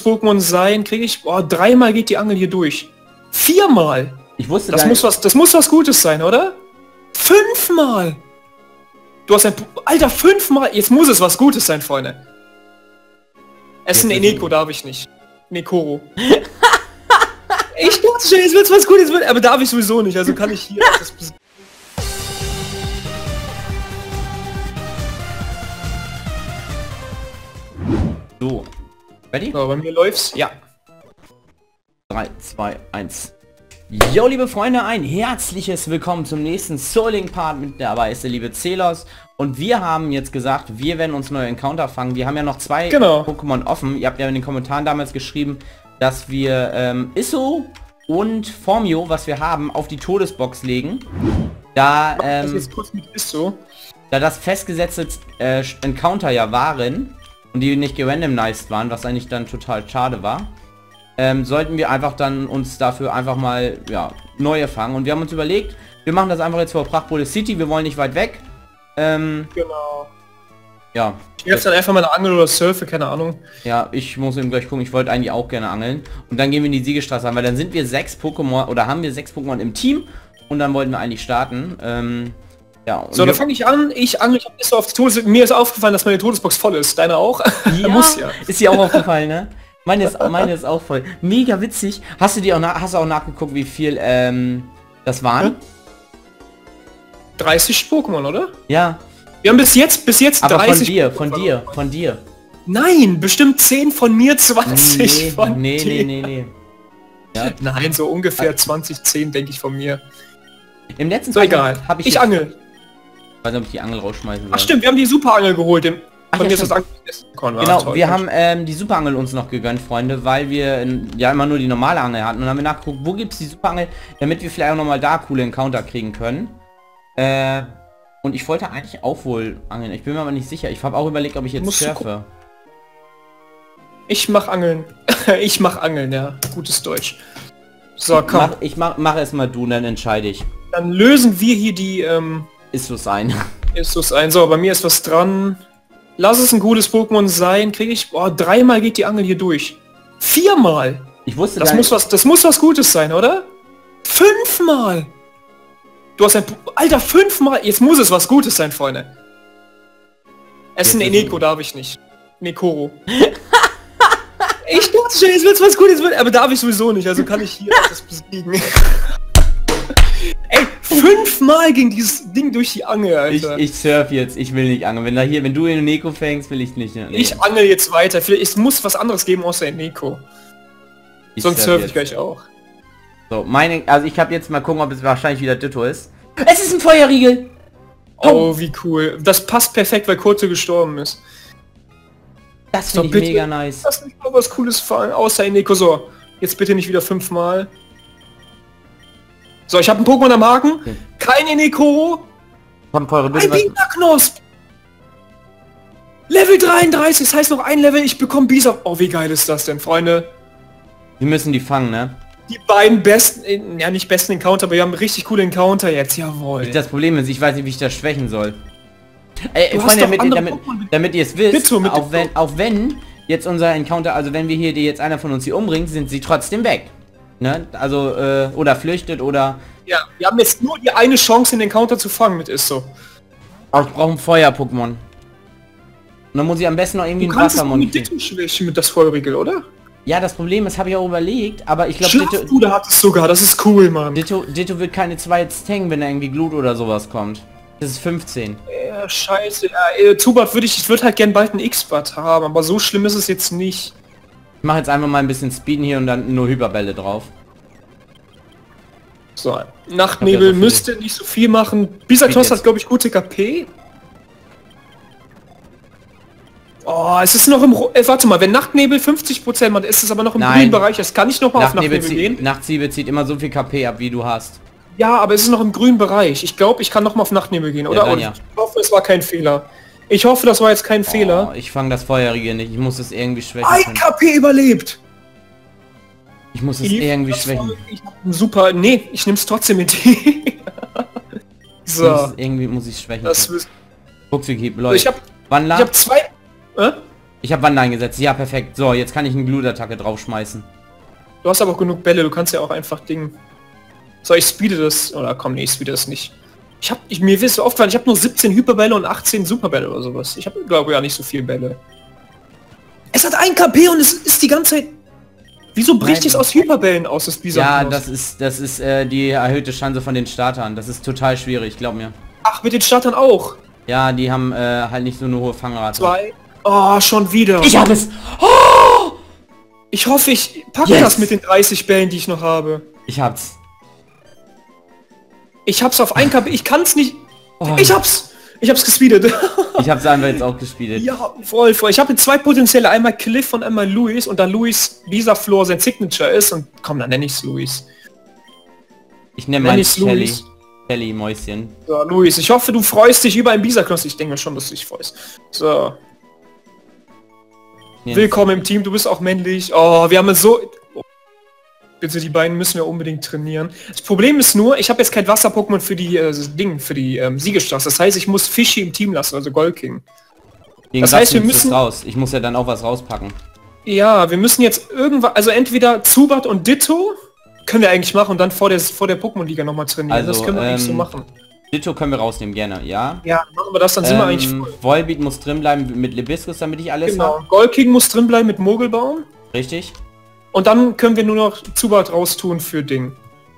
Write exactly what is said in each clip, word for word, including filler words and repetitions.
Pokémon sein, kriege ich... Boah, dreimal geht die Angel hier durch. Viermal! Ich wusste das gar muss nicht. was, das muss was Gutes sein, oder? Fünfmal! Du hast ein... Alter, fünfmal! Jetzt muss es was Gutes sein, Freunde. Essen Eneko darf ich nicht. Nekoro. Ich dachte schon, jetzt wird's was Gutes, aber darf ich sowieso nicht, also kann ich hier... Das so. Ready? so, bei mir läuft's. Ja. drei, zwei, eins. Jo, liebe Freunde, ein herzliches Willkommen zum nächsten Soul Link Part. Mit dabei ist der liebe Zelos. Und wir haben jetzt gesagt, wir werden uns neue Encounter fangen. Wir haben ja noch zwei genau. Pokémon offen. Ihr habt ja in den Kommentaren damals geschrieben, dass wir ähm, Isso und Formio, was wir haben, auf die Todesbox legen. Da, ähm, das jetzt kurz mit Isso. Da das festgesetzte äh, Encounter ja waren und die nicht gerandomized waren, was eigentlich dann total schade war, ähm, sollten wir einfach dann uns dafür einfach mal, ja, neue fangen. Und wir haben uns überlegt, wir machen das einfach jetzt vor Prachtbode City, wir wollen nicht weit weg. Ähm, genau. Ja. Ich jetzt dann einfach mal eine Angel oder surfe, keine Ahnung. Ja, ich muss eben gleich gucken, ich wollte eigentlich auch gerne angeln. Und dann gehen wir in die Siegestraße an, weil dann sind wir sechs Pokémon, oder haben wir sechs Pokémon im Team. Und dann wollten wir eigentlich starten. Ähm, ja. So, dann fange ich an. Ich angel, ich hab Isso auf die Todes... Mir ist aufgefallen, dass meine Todesbox voll ist. Deine auch? Ja, muss ja. Ist dir auch aufgefallen, ne? Meine ist, meine ist auch voll. Mega witzig. Hast du dir auch, hast du auch nachgeguckt, wie viel ähm, das waren? Hm? dreißig Pokémon, oder? Ja. Wir haben bis jetzt, bis jetzt aber dreißig von dir, Pokémon von dir, von dir. Nein, bestimmt zehn von mir, zwanzig nee, von nee, dir. Nee, nee, nee, ja. Nein, so ungefähr zwanzig, zehn, denke ich von mir. Im letzten so, egal. Habe ich, ich angel. Ich weiß nicht, ob ich die Angel rausschmeißen will. Ach stimmt, wir haben die Superangel geholt. Dem, Ach, von ja, mir ist das Angel. Genau, toll, wir haben ähm, die Superangel uns noch gegönnt, Freunde, weil wir in, ja immer nur die normale Angel hatten. Und dann haben wir nachgeguckt, wo gibt es die Superangel, damit wir vielleicht auch nochmal da coole Encounter kriegen können. Äh... Und ich wollte eigentlich auch wohl angeln. Ich bin mir aber nicht sicher. Ich habe auch überlegt, ob ich jetzt surfe. Ich mach Angeln. Ich mach Angeln, ja. Gutes Deutsch. So, komm. Mach, ich mach, mach erst mal du, dann entscheide ich. Dann lösen wir hier die, ähm... Issos ein. Issos ein. So, bei mir ist was dran. Lass es ein gutes Pokémon sein. Kriege ich... Boah, dreimal geht die Angel hier durch. Viermal! Ich wusste das muss was, das muss was Gutes sein, oder? Fünfmal! Du hast ein... Alter, fünfmal... Jetzt muss es was Gutes sein, Freunde. Essen Eneko darf ich nicht. Nekoro. Ich dachte schon, jetzt wird's was Gutes, aber darf ich sowieso nicht, also kann ich hier das besiegen. Ey, fünfmal ging dieses Ding durch die Angel, Alter. Ich, ich surf jetzt, ich will nicht angeln. Wenn da hier, wenn du in Neko fängst, will ich nicht. Nee. Ich angel jetzt weiter. Vielleicht, es muss was anderes geben außer Eneko. Sonst surf ich gleich auch. So, meine, also ich habe jetzt mal gucken, ob es wahrscheinlich wieder Ditto ist. Es ist ein Feuerriegel! Oh, oh wie cool. Das passt perfekt, weil Kurze gestorben ist. Das finde so, ich mega nice. Lass mich mal was Cooles fallen, außer Eneko. So, jetzt bitte nicht wieder fünfmal. So, ich habe einen Pokémon am Haken. Okay. Kein Eneko. Ein Bienaknosp. Level dreiunddreißig, das heißt noch ein Level, ich bekomme Bisa. Oh, wie geil ist das denn, Freunde? Wir müssen die fangen, ne? Die beiden besten, ja nicht besten Encounter, aber wir haben richtig coole Encounter jetzt, jawohl. Das Problem ist, ich weiß nicht, wie ich das schwächen soll. Ey, Freunde, damit, damit, damit ihr es wisst, bitte, auch, wenn, auch wenn jetzt unser Encounter, also wenn wir hier die jetzt einer von uns hier umbringt, sind sie trotzdem weg. Ne? Also, äh, oder flüchtet oder... Ja, wir haben jetzt nur die eine Chance, den Encounter zu fangen mit Isso. Aber ich brauche ein Feuer-Pokémon. Und dann muss ich am besten noch irgendwie ein Wassermon. Du kannst es mit mit das Feuerriegel, oder? Ja, das Problem ist, habe ich auch überlegt, aber ich glaube... Schlafpuder hat es sogar, das ist cool, Mann. Ditto, Ditto wird keine zwei jetzt hängen, wenn da irgendwie Glut oder sowas kommt. Das ist fünfzehn. Ja, scheiße. Ja, Zubat würde ich, ich würde halt gern bald einen X-Bad haben, aber so schlimm ist es jetzt nicht. Ich mache jetzt einfach mal ein bisschen Speeden hier und dann nur Hyperbälle drauf. So, Nachtnebel ja so müsste nicht so viel machen. Bisaknos hat, glaube ich, gute K P. Oh, es ist noch im... Äh, warte mal, wenn Nachtnebel fünfzig Prozent macht, ist es aber noch im grünen Bereich. Das kann ich noch mal auf Nachtnebel gehen. Nachtnebel zieht immer so viel K P ab, wie du hast. Ja, aber es ist noch im grünen Bereich. Ich glaube, ich kann noch mal auf Nachtnebel gehen, oder? Ja, dann, ja. Ich hoffe, es war kein Fehler. Ich hoffe, das war jetzt kein oh, Fehler. Ich fange das Feuerriegel nicht. Ich muss es irgendwie schwächen. Ein K P überlebt! Ich muss es ich, irgendwie schwächen. Ich hab super... Nee, ich nehme es trotzdem mit. So. Muss irgendwie muss ich schwächen. Das Buchsegib, Leute. Ich hab, Wann ich hab zwei... Äh? Ich habe Wand eingesetzt. Ja, perfekt. So, jetzt kann ich eine Glut-Attacke draufschmeißen. Du hast aber auch genug Bälle, du kannst ja auch einfach Ding. So, ich speede das. Oder komm, nee, ich speede das nicht. Ich hab, ich, mir wirst du aufgefallen, ich habe nur siebzehn Hyperbälle und achtzehn Superbälle oder sowas. Ich habe, glaube ich, ja nicht so viel Bälle. Es hat ein K P und es ist die ganze Zeit... Wieso bricht es aus Hyperbällen aus, das Bison? Ja, das ist, das ist äh, die erhöhte Chance von den Startern. Das ist total schwierig, glaub mir. Ach, mit den Startern auch? Ja, die haben äh, halt nicht so eine hohe Fangrate. Zwei. Oh, schon wieder. Ich habe es. Oh! Ich hoffe, ich packe Yes. das mit den dreißig Bällen, die ich noch habe. Ich hab's. Ich hab's auf ein K P. Ich kann's nicht. Oh. Ich hab's. Ich hab's gespeedet. Ich hab's einfach jetzt auch gespielt. Ja, voll, voll. Ich habe zwei potenzielle. Einmal Cliff und einmal Luis. Und da Luis dieser Floor sein Signature ist. Und komm, dann nenne ich's Luis. Ich nenne Nenn meinen ich's Shelly. Luis. Shelly Mäuschen. So, Luis, ich hoffe, du freust dich über ein Bisa-Knoss. Ich denke schon, dass du dich freust. So. Jetzt. Willkommen im Team, du bist auch männlich. Oh, wir haben es so... Oh. Bitte, die beiden müssen wir unbedingt trainieren. Das Problem ist nur, ich habe jetzt kein Wasser-Pokémon für die äh, Ding, für die ähm, Siegesstraße. Das heißt, ich muss Fischi im Team lassen, also Golking. Gegen Das was heißt, wir nimmst du's müssen- raus. Ich muss ja dann auch was rauspacken. Ja, wir müssen jetzt irgendwann... Also entweder Zubat und Ditto können wir eigentlich machen und dann vor der, vor der Pokémon-Liga nochmal trainieren. Also, das können wir eigentlich so ähm, machen. Ditto können wir rausnehmen, gerne, ja. Ja, machen wir das, dann sind wir eigentlich Ähm, voll. Volbeat muss drin bleiben mit Libiscus, damit ich alles Genau. habe. Golking muss drin bleiben mit Mogelbaum. Richtig? Und dann können wir nur noch Zubat raustun für Ding.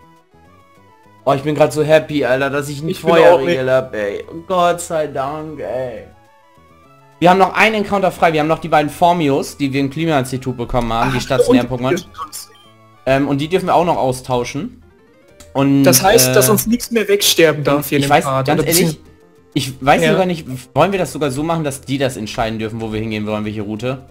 Oh, ich bin gerade so happy, Alter, dass ich einen Ich bin auch Feuerriegel hab, ey. Oh, Gott sei Dank, ey. Wir haben noch einen Encounter frei. Wir haben noch die beiden Formios, die wir im Klimainstitut bekommen haben, die stationären Pokémon. Ähm, und die dürfen wir auch noch austauschen. Und, Das heißt, äh, dass uns nichts mehr wegsterben darf hier in ich dem weiß, Part. ganz Oder ehrlich, ich weiß Ja. sogar nicht, wollen wir das sogar so machen, dass die das entscheiden dürfen, wo wir hingehen wollen, welche Route?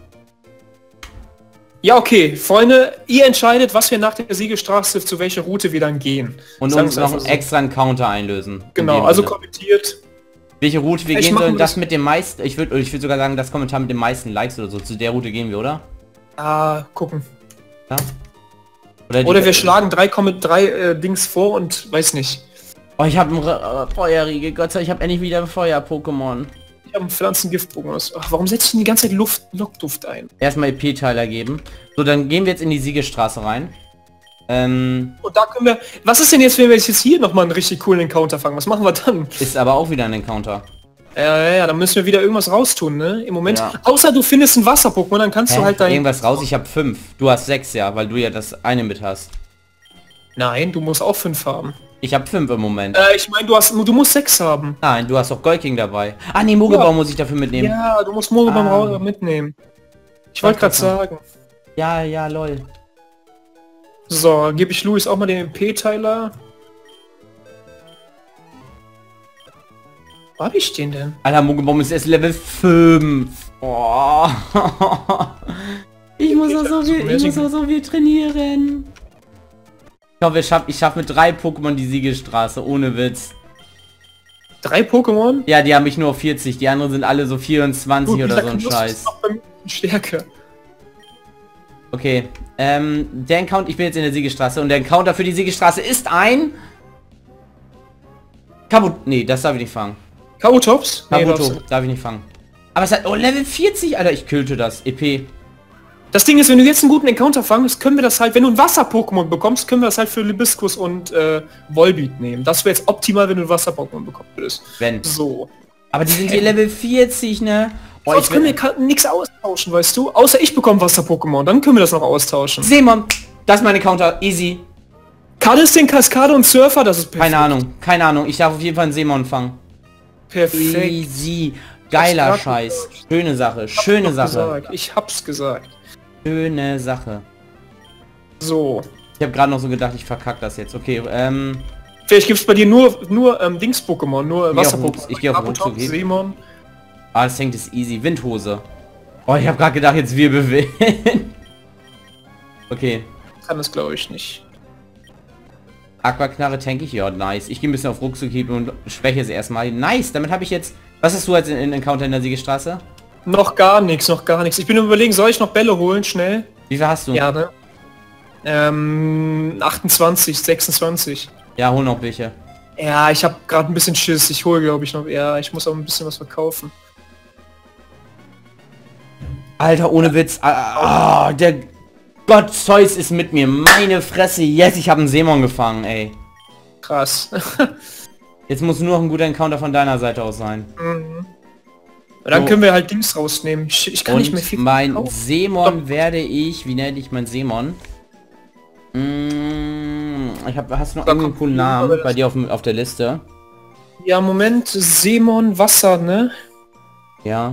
Ja, okay, Freunde, ihr entscheidet, was wir nach der Siegestraße, zu welcher Route wir dann gehen. Und Sagen uns wir's noch einfach einen extra Encounter einlösen. In Genau, dem also Sinne. kommentiert. Welche Route wir Ich gehen mach sollen, mir das das- mit dem meisten, ich würde ich würde sogar sagen, das Kommentar mit den meisten Likes oder so, zu der Route gehen wir, oder? Ah, gucken. Ja? die- Oder wir schlagen drei, Kommen- drei äh, Dings vor und weiß nicht. Oh, ich habe einen Re- äh, Feuerriegel, Gott sei Dank, ich habe endlich wieder ein Feuer-Pokémon. Ich habe einen Pflanzengift-Pokémon. Ach, warum setzt du denn die ganze Zeit Luft, Lockduft ein? Erstmal E P-Teiler geben. So, dann gehen wir jetzt in die Siegestraße rein. Ähm, Und da können wir... Was ist denn jetzt, wenn wir jetzt hier nochmal einen richtig coolen Encounter fangen? Was machen wir dann? ist aber auch wieder ein Encounter. Ja, ja, ja, dann müssen wir wieder irgendwas raustun, ne? Im Moment. Ja. Außer du findest ein Wasser-Pokémon, dann kannst du Hä? halt dein... Irgendwas raus, ich habe fünf. Du hast sechs, ja, weil du ja das eine mit hast. Nein, du musst auch fünf haben. Ich habe fünf im Moment. Äh, ich meine, du hast, du musst sechs haben. Nein, du hast doch Golking dabei. Ah, nee, Mogelbaum Ja. muss ich dafür mitnehmen. Ja, du musst Mogelbaum Ah. raus mitnehmen. Ich wollte gerade Sag das mal. sagen. Ja, ja, lol. So, gebe ich Luis auch mal den M P-Teiler. Wo hab ich den denn? Alter, Mogelbaum ist erst Level fünf. Oh. Ich muss auch so viel, ich muss auch so viel trainieren. Ich hoffe, ich schaff, ich schaff mit drei Pokémon die Siegestraße, ohne Witz. Drei Pokémon? Ja, die haben mich nur auf vierzig, die anderen sind alle so vierundzwanzig Gut, oder dieser so ein Knuss Scheiß. ist noch bei mir stärker. Okay, ähm, der Encounter, ich bin jetzt in der Siegestraße und der Encounter für die Siegestraße ist ein... Kabut, nee, das darf ich nicht fangen. Kabutops? Nee, Kabuto, darfst du- darf ich nicht fangen. Aber es hat, oh, Level vierzig, Alter, ich killte das, E P. Das Ding ist, wenn du jetzt einen guten Encounter fangst, können wir das halt, wenn du ein Wasser-Pokémon bekommst, können wir das halt für Libiscus und äh, Volbeat nehmen. Das wäre jetzt optimal, wenn du ein Wasser-Pokémon bekommen würdest. Wenn. So. Aber die sind hier Level vierzig, ne? Oh, Sonst können wir nichts austauschen, weißt du? Außer ich bekomme Wasser-Pokémon, dann können wir das noch austauschen. Seemon, das ist meine Counter, easy. Kadestin, Kaskade und Surfer, das ist perfekt. Keine Ahnung, keine Ahnung, ich darf auf jeden Fall einen Seemon fangen. Perfekt. Easy, geiler grad Scheiß. Schöne Sache, schöne Doch Sache. Gesagt. Ich hab's gesagt. Schöne Sache. So. Ich habe gerade noch so gedacht, ich verkack das jetzt. Okay, ähm... Vielleicht gibt's bei dir nur nur ähm, Dings-Pokémon, nur Ich geh auf Wasser-Pokémon. Rucks- ich geh auf Kabutops, Ruckzuck hin. Seemon. Ah, das hängt ist easy. Windhose. Oh, ich habe gerade gedacht, jetzt wir bewegen. Okay. Kann das glaube ich nicht. Aquaknarre tank ich? Ja, nice. Ich gehe ein bisschen auf Ruckzuck und schwäche es erstmal. Nice, damit habe ich jetzt... Was hast du als in, in Encounter in der Siegestraße? Noch gar nichts, noch gar nichts. Ich bin am überlegen, soll ich noch Bälle holen, schnell? Wie viel hast du? Ja, ne? Ähm, achtundzwanzig, sechsundzwanzig. Ja, hol noch welche. Ja, ich habe gerade ein bisschen Schiss. Ich hole, glaube ich, noch. Ja, ich muss auch ein bisschen was verkaufen. Alter, ohne Witz. Ah, ah, der Gott Zeus ist mit mir. Meine Fresse. Yes, ich habe einen Seemon gefangen, ey. Krass. Jetzt muss nur noch ein guter Encounter von deiner Seite aus sein. Mhm. Dann so. können wir halt Dings rausnehmen. Ich, ich kann Und nicht mehr viel mein kaufen. Seemon werde ich... Wie nenne ich mein Seemon? Mm, ich hab, hast du noch Da irgendeinen kommt coolen ein Namen Name, bei dir auf, dem- auf der Liste? Ja, Moment. Seemon Wasser, ne? Ja.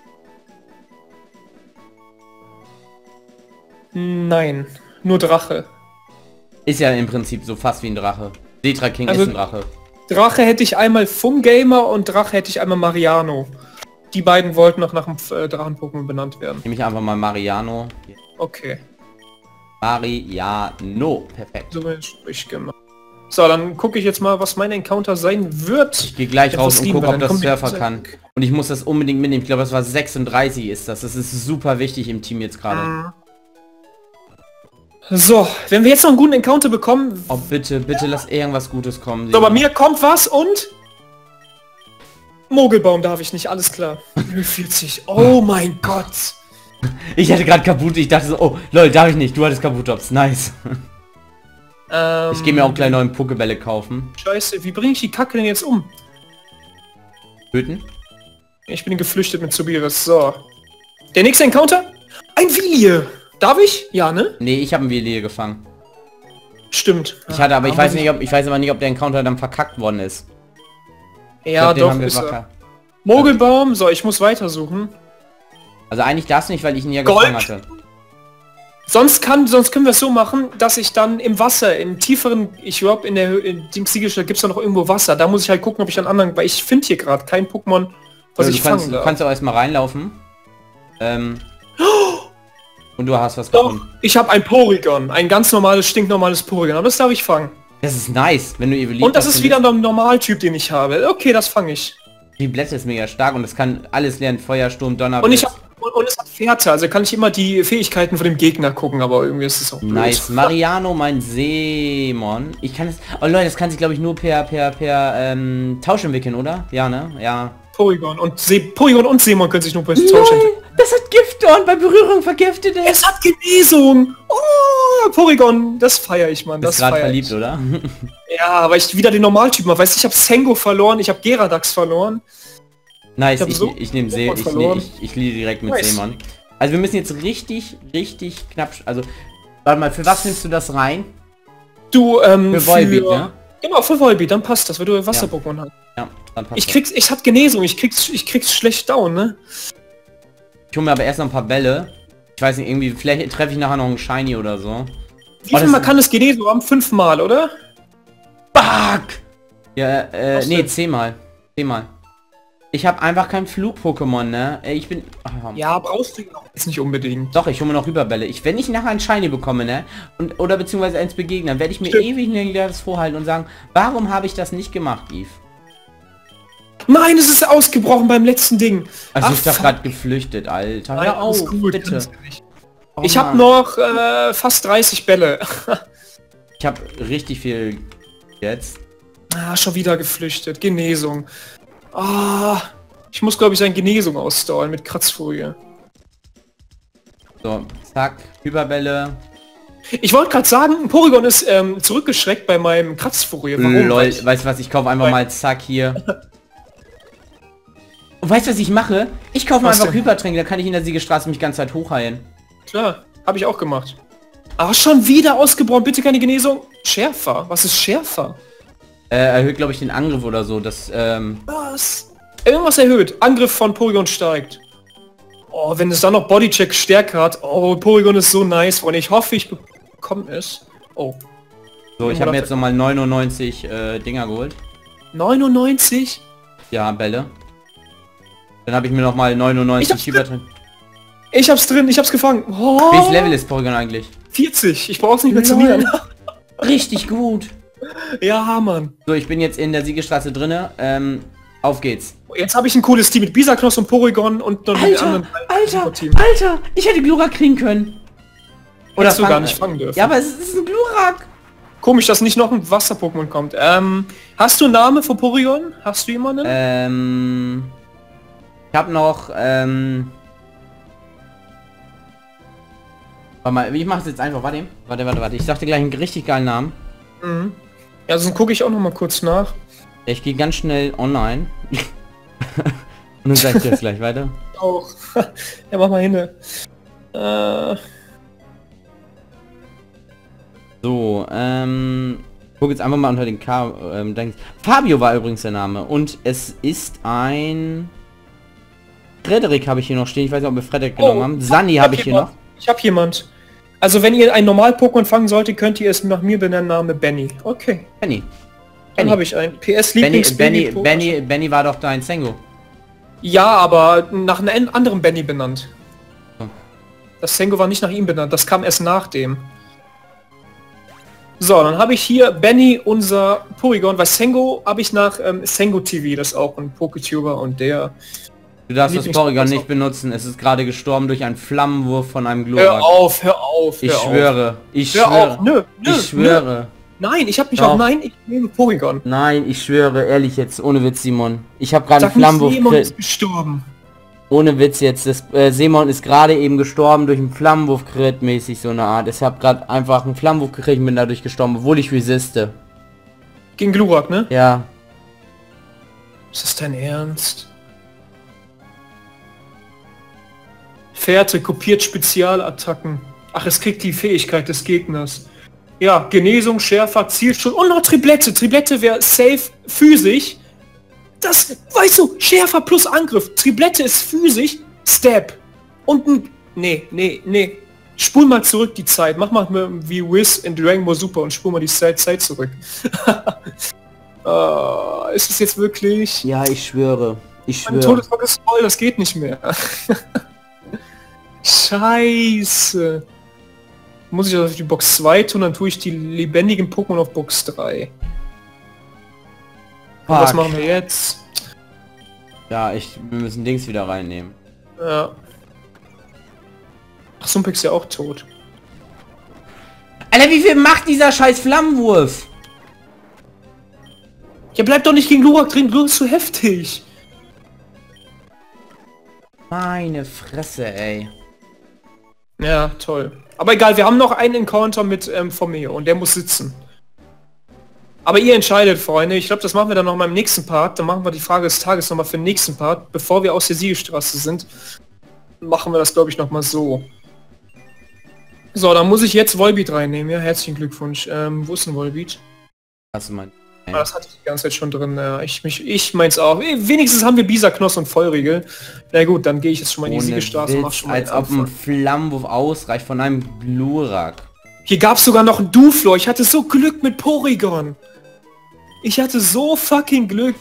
Nein. Nur Drache. Ist ja im Prinzip so fast wie ein Drache. Setra King Also- ist ein Drache. Drache hätte ich einmal Fumgamer und Drache hätte ich einmal Mariano. Die beiden wollten noch nach dem äh, Drachen-Pokémon benannt werden. Nehme ich einfach mal Mariano. Okay. Mariano. Perfekt. So bin ich gemacht. So, dann gucke ich jetzt mal, was mein Encounter sein wird. Ich gehe gleich Jetzt raus was und lieben gucke, wir, ob dann das kommen wir Surfer zurück. kann. Und ich muss das unbedingt mitnehmen. Ich glaube, das war sechsunddreißig ist das. Das ist super wichtig im Team jetzt gerade. Mhm. So, wenn wir jetzt noch einen guten Encounter bekommen... Oh, bitte, bitte lass irgendwas Gutes kommen. So, bei mir kommt was und... Mogelbaum darf ich nicht, alles klar. Level vierzig. Oh mein Gott. Ich hatte gerade kaputt. Ich dachte so, oh, lol, darf ich nicht. Du hattest Kaputops. Nice. Ähm, Ich gehe mir auch gleich neuen Pokebälle kaufen. Scheiße, wie bringe ich die Kacke denn jetzt um? Töten? Ich bin geflüchtet mit Subiris. So. Der nächste Encounter? Ein Vilie. Darf ich? Ja, ne? Nee, ich habe einen Vilie gefangen. Stimmt. Ich hatte aber, ich weiß nicht, ob ich weiß aber nicht, ob der Encounter dann verkackt worden ist. Ich Ja, glaub, den doch, haben wir ist er. verkackt. Mogelbaum. So, ich muss weitersuchen. Also eigentlich das nicht, weil ich ihn ja Gold. gefangen hatte. Sonst kann, sonst können wir es so machen, dass ich dann im Wasser, in tieferen, ich glaube in der Hö- in dem Siegelstadt gibt es da noch irgendwo Wasser. Da muss ich halt gucken, ob ich einen anderen, weil ich finde hier gerade kein Pokémon, was Also, ich du kannst, fangen du darf. kannst auch erstmal reinlaufen. Ähm, und du hast was Doch, gefunden. ich habe ein Porygon, ein ganz normales, stinknormales Porygon, aber das darf ich fangen. Das ist nice, wenn du Evelyn. Und das ist wieder ein Normaltyp, den ich habe. Okay, das fange ich. Die Blätter ist mega stark und es kann alles lernen. Feuer, Sturm, Donner. Und ich Blitz. hab, und, und es hat Fährte, also kann ich immer die Fähigkeiten von dem Gegner gucken, aber irgendwie ist es auch blöd. Nice. Mariano, mein Seemon. Ich kann es... Oh Leute, das kann sich glaube ich nur per, per, per ähm, Tausch entwickeln, oder? Ja, ne? Ja. Porygon und See Porygon und Seemon können sich nur bei Tausch Nein, entwickeln. das hat Giftdorn. Bei Berührung vergiftet es. Es hat Genesung! Oh, Porygon, das feiere ich, Mann. Das Bist gerade feier verliebt, ich. oder? Ja, aber ich wieder den Normaltypen habe. Weißt du, ich habe Sengo verloren, ich habe Geradax verloren. Nice, Ich hab ich, so ich nehme See, sofort ich, verloren. nehm, ich, ich liege direkt mit Nice. Seemon. Also wir müssen jetzt richtig, richtig knapp... sch- Also, warte mal, für was nimmst du das rein? Du, ähm, Für Volbeat, ne? Genau, für Volbeat, dann passt das, weil du Wasser-Pokémon hast. Ja, dann passt Ich das. krieg's, ich hab Genesung, ich krieg's, ich krieg's schlecht down, ne? Ich hole mir aber erst noch ein paar Bälle. Ich weiß nicht, irgendwie, vielleicht treffe ich nachher noch einen Shiny oder so. Wie Oh, viel das- Mal kann es Genesung haben? Fünfmal, oder? Fuck! Ja, äh, Was nee, denn? zehnmal. Zehnmal. Ich habe einfach kein Flug-Pokémon, ne? Äh, Ich bin... Ah, Ja, brauchst du auch jetzt nicht unbedingt. Doch, ich hole mir noch Rüberbälle. Ich, wenn ich nachher ein Shiny bekomme, ne? Und, oder beziehungsweise eins begegnen, dann werde ich mir Stimmt. ewig lang das vorhalten und sagen, warum habe ich das nicht gemacht, Eve? Nein, es ist ausgebrochen beim letzten Ding. Also Ach, ich bin fuck. gerade geflüchtet, Alter. Nein, Hör alles auf, gut, bitte. ganz ehrlich. Oh, Ich habe Mann. noch äh, fast dreißig Bälle. Ich habe richtig viel jetzt. Ah, schon wieder geflüchtet. Genesung. Ah, ich muss, glaube ich, seine Genesung ausstallen mit Kratzfolie. So, zack, Hyperbälle. Ich wollte gerade sagen, Porygon ist ähm, zurückgeschreckt bei meinem Kratzfolie. Warum? Lol, Weil ich- weißt du was, ich kaufe einfach Weil- mal zack hier. Und weißt du, was ich mache? Ich kaufe mal Was einfach denn? Hypertränke, dann kann ich in der Siegestraße mich ganz Zeit hochheilen. Klar, habe ich auch gemacht. Ah, schon wieder ausgebrochen. Bitte keine Genesung. Schärfer. Was ist schärfer? Äh, erhöht, glaube ich, den Angriff oder so. Das, ähm... Was? Irgendwas erhöht. Angriff von Porygon steigt. Oh, wenn es dann noch Bodycheck Stärke hat. Oh, Porygon ist so nice. Und ich hoffe, ich bekomme es. Oh. So, ich habe mir jetzt nochmal neunundneunzig äh, Dinger geholt. neunundneunzig? Ja, Bälle. Dann habe ich mir nochmal neunundneunzig Ich hab's Hypertränke. Ich hab's drin. Ich hab's gefangen. Oh, Welches Level ist Porygon eigentlich? vierzig. Ich brauch's nicht mehr Lol. trainieren. Richtig gut. Ja, Mann. So, ich bin jetzt in der Siegestraße drinne. Ähm, auf geht's. Jetzt habe ich ein cooles Team mit Bisaknoss und Porygon und dann mit Alter, anderen. Alter, Team. Alter, ich hätte Glurak kriegen können. Oder du fang- gar nicht fangen dürfen. Ja, aber es ist ein Glurak. Komisch, dass nicht noch ein Wasser-Pokémon kommt. Ähm, hast du einen Namen für Porygon? Hast du jemanden? Ähm, ich habe noch, ähm, Warte mal, ich mach's jetzt einfach. Warte, warte, warte, warte. Ich sag dir gleich einen richtig geilen Namen. Mhm. Ja, sonst gucke ich auch noch mal kurz nach. Ich gehe ganz schnell online. Und dann sag ich dir das gleich weiter. Auch. Ja, mach mal hin. Äh... So, ähm... guck jetzt einfach mal unter den K... Ähm, denk, Fabio war übrigens der Name. Und es ist ein... Frederik habe ich hier noch stehen. Ich weiß nicht, ob wir Frederik genommen Oh, haben. Sunny habe ich hier noch. Ich habe jemand. Also wenn ihr ein Normal-Pokémon fangen solltet, könnt ihr es nach mir benennen, Name Benny. Okay. Benny. Dann habe ich einen. P S Benny, Lieblings Benny, Benny, Benny war doch dein Sengo. Ja, aber nach einem anderen Benny benannt. Oh. Das Sengo war nicht nach ihm benannt, das kam erst nach dem. So, dann habe ich hier Benny, unser Porygon, weil Sengo habe ich nach ähm, Sengo T V, das ist auch ein Poketuber und der... Du darfst das Porygon nicht benutzen, es ist gerade gestorben durch einen Flammenwurf von einem Glurak. Hör auf, hör auf, hör Ich schwöre, ich hör schwöre, auf. Nö, nö, ich schwöre. Nö. Nein, ich habe mich Doch. auch... Nein, ich nehme Porygon. Nein, ich schwöre, ehrlich jetzt, ohne Witz, Simon. Ich habe gerade einen Sag nicht, Flammenwurf... Simon krit- ist gestorben. Ohne Witz jetzt, das äh, Simon ist gerade eben gestorben durch einen Flammenwurf Crit mäßig so eine Art. Ich habe gerade einfach einen Flammenwurf gekriegt und bin dadurch gestorben, obwohl ich resiste. Gegen Glurak, ne? Ja. Ist das dein Ernst? Fährte kopiert Spezialattacken. Ach, es kriegt die Fähigkeit des Gegners. Ja, Genesung, Schärfer, Zielschutz und noch Triplette. Triplette wäre safe physisch. Das, weißt du, Schärfer plus Angriff. Triplette ist physisch, Stab. Und ein... Nee, nee, nee. Spul mal zurück die Zeit. Mach mal wie Wiz in Dragon Ball Super und spul mal die Zeit, Zeit zurück. uh, ist es jetzt wirklich... Ja, ich schwöre. Ich Mein schwöre. Todeslock ist voll, das geht nicht mehr. Scheiße. Muss ich das auf die Box zwei tun, dann tue ich die lebendigen Pokémon auf Box drei. Und was Fuck. machen wir jetzt? Ja, ich, wir müssen Dings wieder reinnehmen. Ja. Ach, Sumpix ist ja auch tot. Alter, wie viel macht dieser scheiß Flammenwurf? Ja, bleib doch nicht gegen Glurak drin, Glurak ist zu heftig. Meine Fresse, ey. Ja, toll. Aber egal, wir haben noch einen Encounter mit ähm, Formeo und der muss sitzen. Aber ihr entscheidet, Freunde. Ich glaube, das machen wir dann noch mal im nächsten Part. Dann machen wir die Frage des Tages noch mal für den nächsten Part. Bevor wir aus der Siegestraße sind, machen wir das, glaube ich, noch mal so. So, dann muss ich jetzt Volbeat reinnehmen. Ja, herzlichen Glückwunsch. Ähm, wo ist denn Volbeat? Hast du mein... Ah, das hatte ich die ganze Zeit schon drin. Ja, ich mich, ich meins auch. Wenigstens haben wir Bisaknoss und Vollriegel. Na gut, dann gehe ich jetzt schon mal in die Ohne Siegestraße und mach Witz, schon mal als den ob ein Anfang. Flammenwurf ausreicht von einem Glurak. Hier gab es sogar noch einen Duflo. Ich hatte so Glück mit Porygon. Ich hatte so fucking Glück.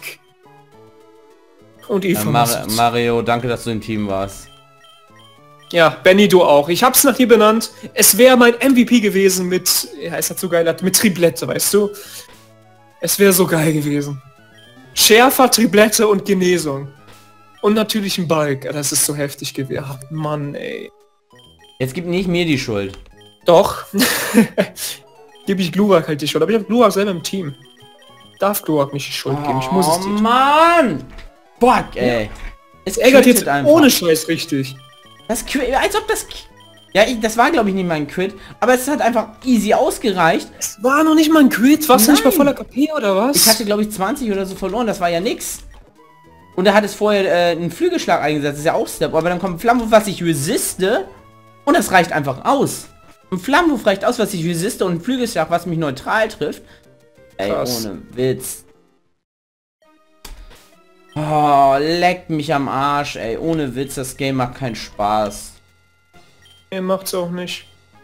Und Äh, Eva. Mar muss- Mario, danke, dass du im Team warst. Ja, Benny, du auch. Ich hab's nach dir benannt. Es wäre mein M V P gewesen mit... Ja, es hat so geil... Mit Triplette, weißt du? Es wäre so geil gewesen. Schärfer, Triplette und Genesung. Und natürlich ein Balk. Das ist so heftig gewesen. Ach, Mann, ey. Jetzt gib nicht mir die Schuld. Doch. Gebe ich Glurak halt die Schuld. Aber ich habe Glurak selber im Team. Darf Glurak nicht die Schuld geben. Ich muss es Oh dir. Mann! Fuck, ey. Es ärgert quittet jetzt einfach. ohne Scheiß richtig. Das Quit, als ob das... Ja, ich, das war glaube ich nicht mein Quit, aber es hat einfach easy ausgereicht. Es war noch nicht mal ein Quiz. Warst du nicht mal Nein. voller K P oder was? Ich hatte glaube ich zwanzig oder so verloren, das war ja nix. Und er hat es vorher äh, einen Flügelschlag eingesetzt, das ist ja auch Step, aber dann kommt ein Flammenwurf, was ich resiste und das reicht einfach aus. Ein Flammenwurf reicht aus, was ich resiste und ein Flügelschlag, was mich neutral trifft. Ey, Krass. ohne Witz. Oh, leckt mich am Arsch, ey. Ohne Witz, das Game macht keinen Spaß. Er macht's auch nicht.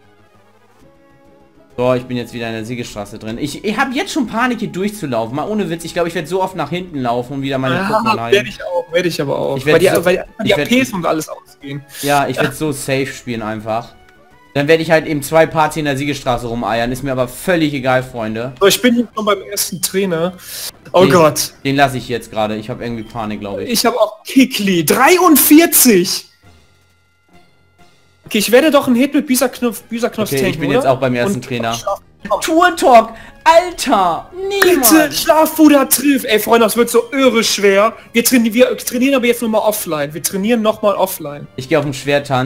So, ich bin jetzt wieder in der Siegestraße drin. Ich, ich habe jetzt schon Panik, hier durchzulaufen. Mal ohne Witz. Ich glaube, ich werde so oft nach hinten laufen und wieder meine Pokémon Ja, heilen. werde ich auch, werde ich aber auch. Ich werd weil die, so- weil die ich A werd- Ps und alles ausgehen. Ja, ich werde so safe spielen einfach. Dann werde ich halt eben zwei Parts hier in der Siegestraße rumeiern. Ist mir aber völlig egal, Freunde. So, ich bin hier schon beim ersten Trainer. Oh Den- Gott. Den lasse ich jetzt gerade. Ich habe irgendwie Panik, glaube ich. Ich habe auch Kikli. dreiundvierzig! Okay, ich werde doch einen Hit mit Bisaknopf, Bisaknopf Okay, ich tanken, bin oder? jetzt auch beim ersten Und- Trainer. Komm, Tour Talk! Alter! Bitte, Niemand! Schlafbuder trifft. Ey, Freunde, das wird so irre schwer. Wir, traini wir trainieren aber jetzt nochmal offline. Wir trainieren nochmal offline. Ich gehe auf den Schwertanz.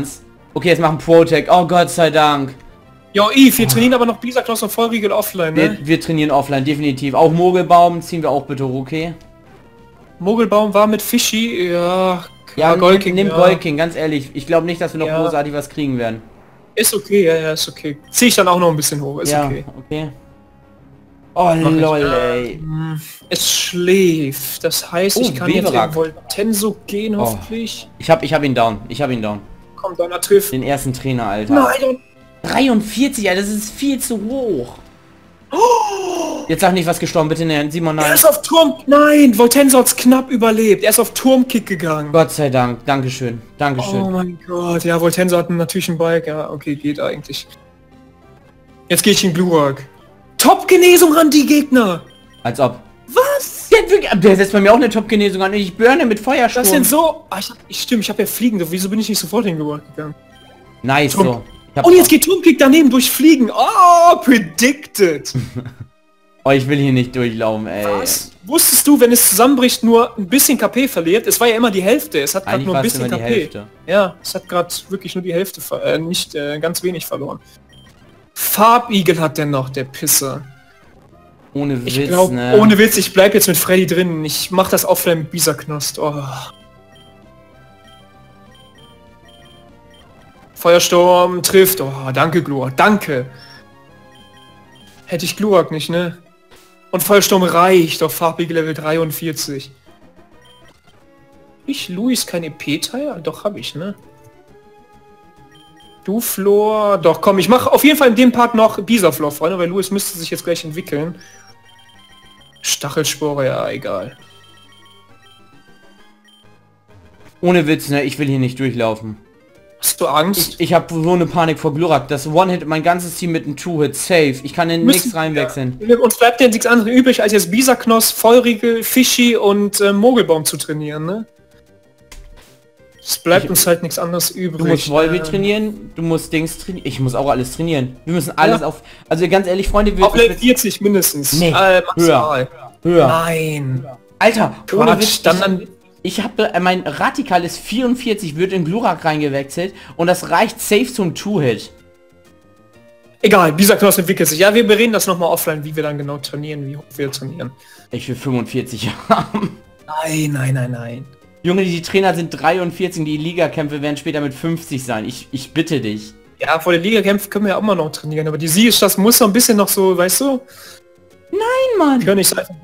Okay, jetzt machen Protect. Oh Gott sei Dank. Jo, Eve, wir trainieren aber noch Bisa-Knoss und Vollriegel offline, ne? Wir, wir trainieren offline, definitiv. Auch Mogelbaum ziehen wir auch bitte, okay? Mogelbaum war mit Fischi, ja... Ja, Gold nimm, King, nimm ja. Gold King, ganz ehrlich. Ich glaube nicht, dass wir noch Ja. großartig was kriegen werden. Ist okay, ja, ja, ist okay. Zieh ich dann auch noch ein bisschen hoch, ist ja, okay. okay. Oh Mach ich. lol, ey. Ähm, Es schläft, das heißt, Oh, ich kann Beverak. jetzt in Voltenso gehen, hoffentlich. Ich hab, ich hab ihn down. Ich hab ihn down. Komm, Donner trifft. Den ersten Trainer, Alter. Nein, dreiundvierzig, Alter, das ist viel zu hoch. Jetzt sag nicht, was gestorben, bitte nein. Simon, er nein. ist auf Turm... Nein, Voltenso hat's knapp überlebt. Er ist auf Turmkick gegangen. Gott sei Dank. Dankeschön. Dankeschön. Oh mein Gott, ja, Voltenso hat natürlich einen Bike. Ja, okay, geht eigentlich. Jetzt gehe ich in Glurak. Top-Genesung an die Gegner. Als ob. Was? Der, hat wirklich- der setzt bei mir auch eine Top-Genesung an. Ich burne mit Feuersturm. Das sind so... Ah, ich, hab- ich stimmt, ich habe ja Fliegen. Wieso bin ich nicht sofort in Glurak gegangen? Nice, Turm- so. Ich hab- Und jetzt geht Turmkick daneben durch Fliegen. Oh, predicted. Oh, ich will hier nicht durchlaufen, ey. Was? Wusstest du, wenn es zusammenbricht, nur ein bisschen K P verliert? Es war ja immer die Hälfte. Es hat gerade Eigentlich nur ein war es bisschen immer die K P. Hälfte. Ja, es hat gerade wirklich nur die Hälfte, ver- äh, nicht äh, ganz wenig verloren. Farbigel hat der noch, der Pisser. Ohne Ich Witz, glaube, ne? ohne Witz, ich bleib jetzt mit Freddy drin. Ich mach das offline mit Bisa-Knost. Oh. Feuersturm trifft. Oh, danke, Glurak. Danke. Hätte ich Glurak nicht, ne? Und Feuersturm reicht auf Farbigel Level dreiundvierzig. Ich, Luis, kein E P-Teil? Doch, habe ich, ne? Du, Flor... Doch, komm, ich mache auf jeden Fall in dem Part noch Bisaflor, Freunde, weil Luis müsste sich jetzt gleich entwickeln. Stachelspore, ja, egal. Ohne Witz, ne? Ich will hier nicht durchlaufen. Hast du Angst? Ich, ich habe so eine Panik vor Glurak. Das One-Hit mein ganzes Team mit einem Two-Hit. Safe. Ich kann in Müssen- nichts reinwechseln. Ja. Uns bleibt ja nichts anderes übrig, als jetzt Bisa-Knoss, Vollriegel, Fischi und äh, Mogelbaum zu trainieren, ne? Es bleibt Ich- uns halt nichts anderes übrig. Du musst Volvi Ähm, trainieren, du musst Dings trainieren. Ich muss auch alles trainieren. Wir müssen alles Ja. auf... Also ganz ehrlich, Freunde, wir... Auf Level vierzig mindestens. Nee, äh, maximal. höher. Nein. Alter, ohne Quatsch, Witz, dann, ich, dann ich habe äh, mein Radikal ist vierundvierzig, wird in Glurak reingewechselt und das reicht safe zum Two-Hit. egal, Bisa-Knoss entwickelt sich. Ja, wir bereden das nochmal offline, wie wir dann genau trainieren, wie hoch wir trainieren. Ich will fünfundvierzig haben. Nein, nein, nein, nein. Junge, die Trainer sind dreiundvierzig, die Ligakämpfe werden später mit fünfzig sein. Ich, ich bitte dich. Ja, vor den Ligakämpfen können wir ja auch mal noch trainieren, aber die Siegesstadt muss noch ein bisschen noch so, weißt du? Nein, Mann. Können nicht einfach...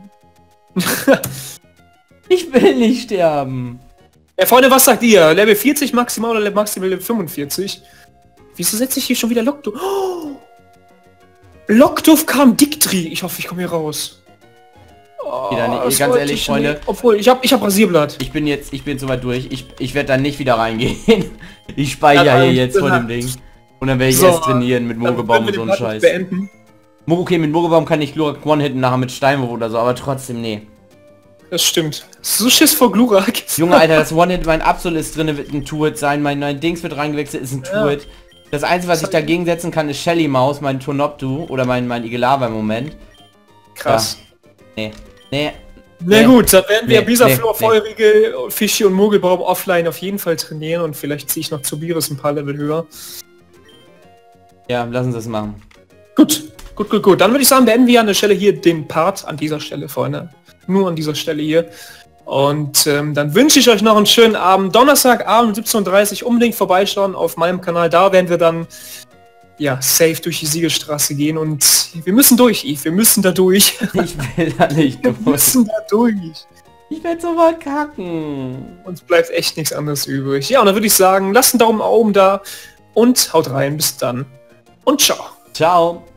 Ich will nicht sterben. Ja, Freunde, was sagt ihr? Level vierzig maximal oder Level maximal Level fünfundvierzig? Wieso setze ich hier schon wieder Lockduft? Oh! Lockduft kam Dictri. Ich hoffe, ich komme hier raus. Oh, Wieder nicht, das ganz wollte ehrlich, ich Freunde. nicht. Obwohl, ich habe ich hab Rasierblatt. Ich bin jetzt, ich bin soweit durch. Ich, ich werde da nicht wieder reingehen. Ich speichere Ja, hier dann- jetzt vor dem Ding. Und dann werde ich So, erst trainieren mit Dann Mogelbaum würden und wir so den ein Part Scheiß. beenden. Mo- Okay, mit Mogelbaum kann ich Glurak One-Hitten nachher mit Steinwurf oder so, aber trotzdem, nee. Das stimmt. So Schiss vor Glurak. Junge, Alter, das One-Hit, mein Absol ist drin, wird ein Two-Hit sein. Mein neuen Dings wird reingewechselt, ist ein Ja. Two-Hit. Das Einzige, was ich dagegen setzen kann, ist Shelly Maus, mein Tonoptu oder mein, mein Igelava im Moment. Krass. Nee. Nee. Na Nee. gut, dann werden wir Nee, Bisa-Flor, nee, nee. Feurige, Fischi und Mogelbaum offline auf jeden Fall trainieren und vielleicht ziehe ich noch Zubirus ein paar Level höher. Ja, lassen Sie es machen. Gut, gut, gut, gut. Dann würde ich sagen, beenden wir an der Stelle hier den Part, an dieser Stelle, Freunde. Nur an dieser Stelle hier. Und ähm, dann wünsche ich euch noch einen schönen Abend. Donnerstagabend siebzehn Uhr dreißig unbedingt vorbeischauen auf meinem Kanal. Da werden wir dann ja safe durch die Siegelstraße gehen und wir müssen durch, Yves. Wir müssen da durch. Ich will da nicht Wir durch. müssen da durch. Ich werde so mal kacken. Uns bleibt echt nichts anderes übrig. Ja, und dann würde ich sagen, lasst einen Daumen nach oben da und haut rein. Bis dann. Und ciao. Ciao.